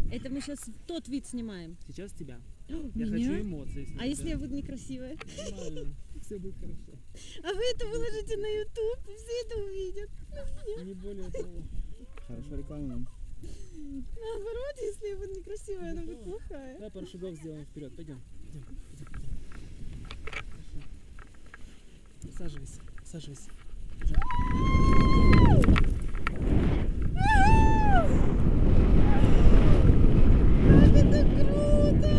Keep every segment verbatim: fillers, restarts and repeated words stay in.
Это мы сейчас тот вид снимаем. Сейчас тебя. О, Я меня? хочу эмоции снимать. А если да. я буду некрасивая? Нормально. Все будет хорошо. А вы это выложите на YouTube, и все это увидят. Не более того. Хорошая реклама нам. Наоборот, если я буду некрасивая, она будет плохая. Давай пару шагов сделаем вперед. Пойдем. Пойдем. Пойдем. Хорошо. Саживайся. Саживайся. Как это круто!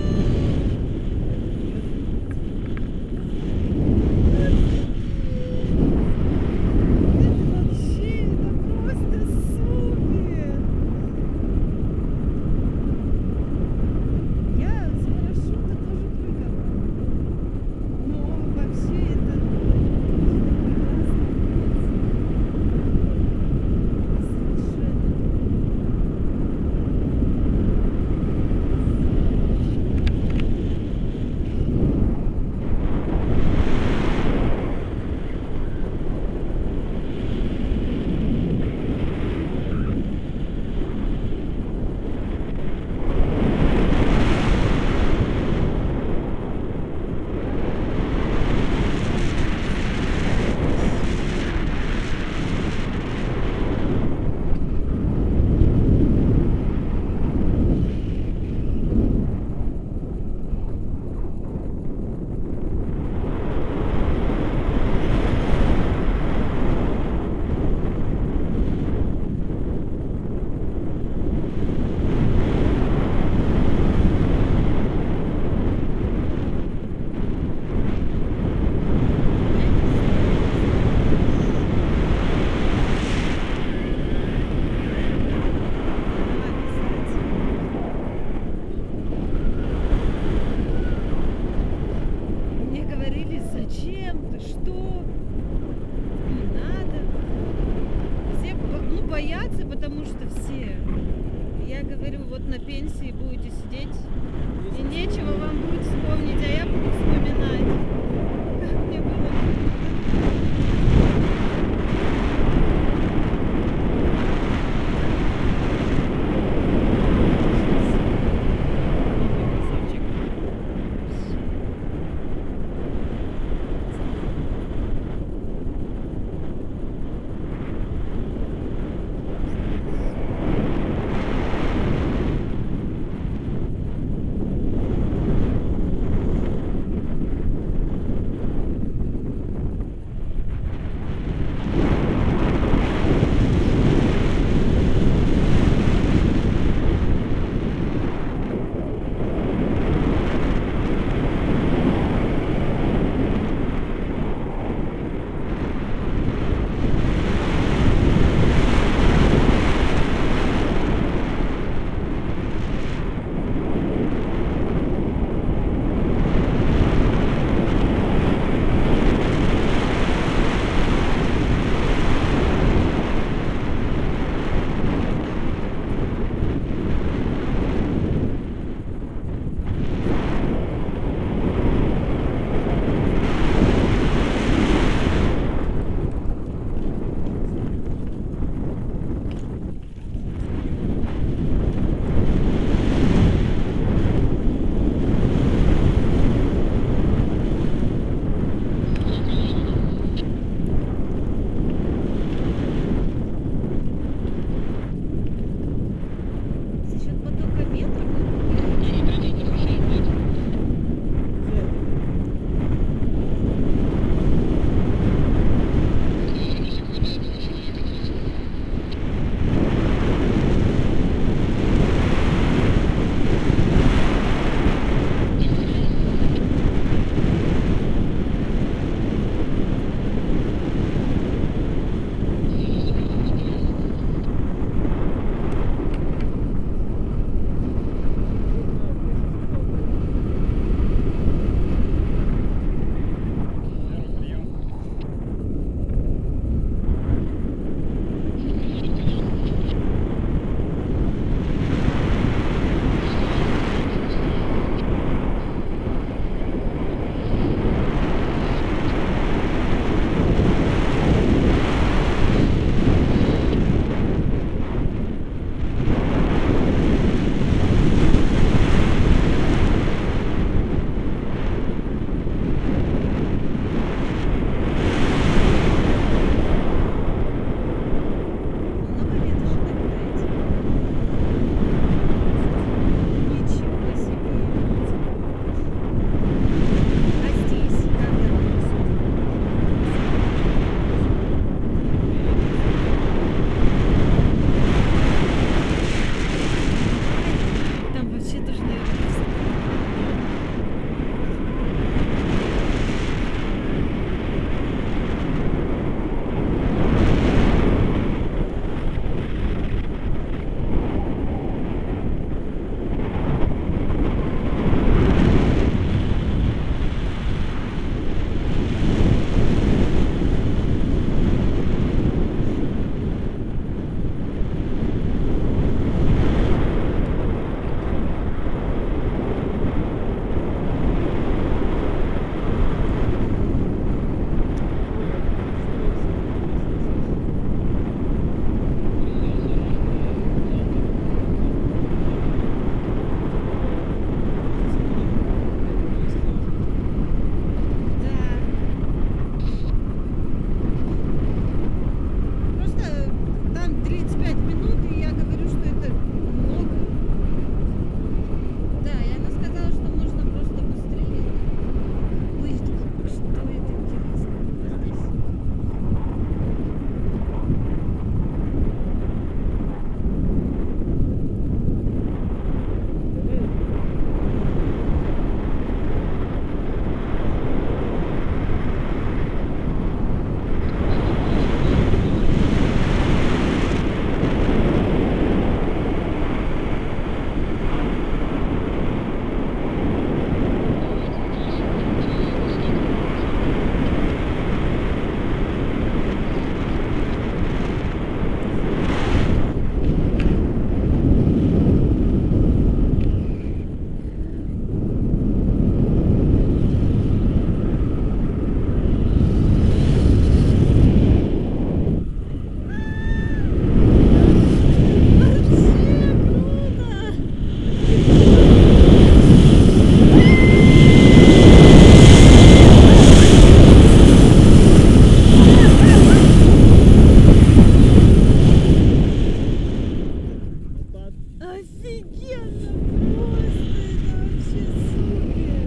Это вообще, это просто супер! Я с парашюта тоже прыгала. Но вообще это прекрасно. Совершенно. Мне говорили, зачем ты, что? Не надо. Все бо- ну, боятся, потому что все. Я говорю, вот на пенсии будете сидеть, и нечего вам будет вспомнить, а я буду вспоминать. Как мне было круто. Красавчик. Офигенно просто, это вообще супер.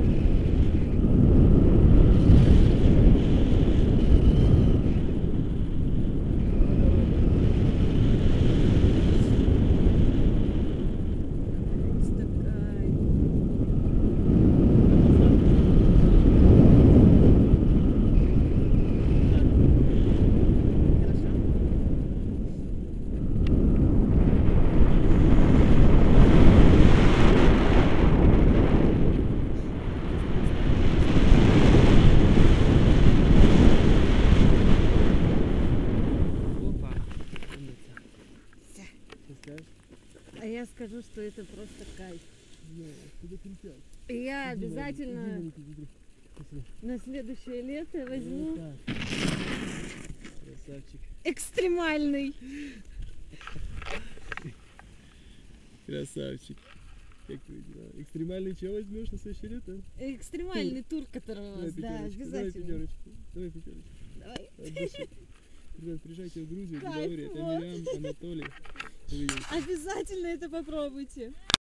Просто кайф. Хорошо. Опа. Умница. Всё. Что скажешь? А я скажу, что это просто кайф. Ну, куда кричать? И я Иди, Ваня, обязательно иди, Ваня, иди, иди. на следующее лето возьму Вот так. Красавчик. экстремальный. Красавчик. Как твои дела? Экстремальный чего возьмешь на следующее лето? Экстремальный тур, который у Давай вас, да, пятерочку, давай обязательно. пятерочку. Давай пятерочку. Давай. От души. Ребят, приезжайте в Грузию, Кайф, Георгий, это вот. Мирям, Анатолий. Увидимся. Обязательно это попробуйте.